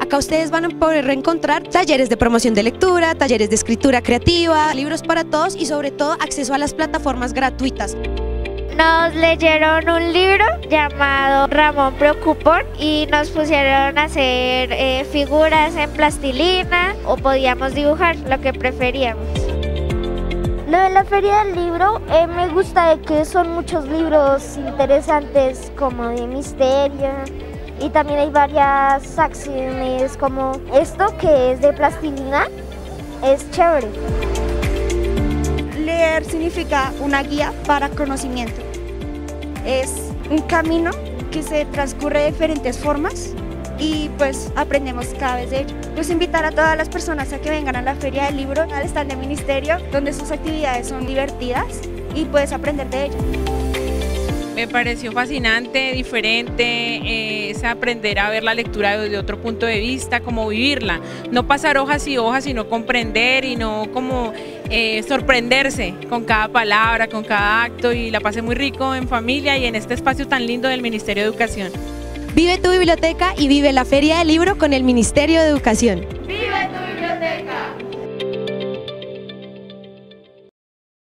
Acá ustedes van a poder encontrar talleres de promoción de lectura, talleres de escritura creativa, libros para todos y sobre todo acceso a las plataformas gratuitas. Nos leyeron un libro llamado Ramón Preocupón y nos pusieron a hacer figuras en plastilina o podíamos dibujar, lo que preferíamos. Lo de la Feria del Libro me gusta de que son muchos libros interesantes como de misterio y también hay varias acciones como esto que es de plastilina, es chévere. Leer significa una guía para conocimiento. Es un camino que se transcurre de diferentes formas y pues aprendemos cada vez de ello. Pues invitar a todas las personas a que vengan a la Feria del Libro, al stand de Ministerio, donde sus actividades son divertidas y puedes aprender de ello. Me pareció fascinante, diferente, es aprender a ver la lectura desde otro punto de vista, como vivirla, no pasar hojas y hojas, sino comprender y no como sorprenderse con cada palabra, con cada acto, y la pasé muy rico en familia y en este espacio tan lindo del Ministerio de Educación. Vive tu biblioteca y vive la Feria del Libro con el Ministerio de Educación.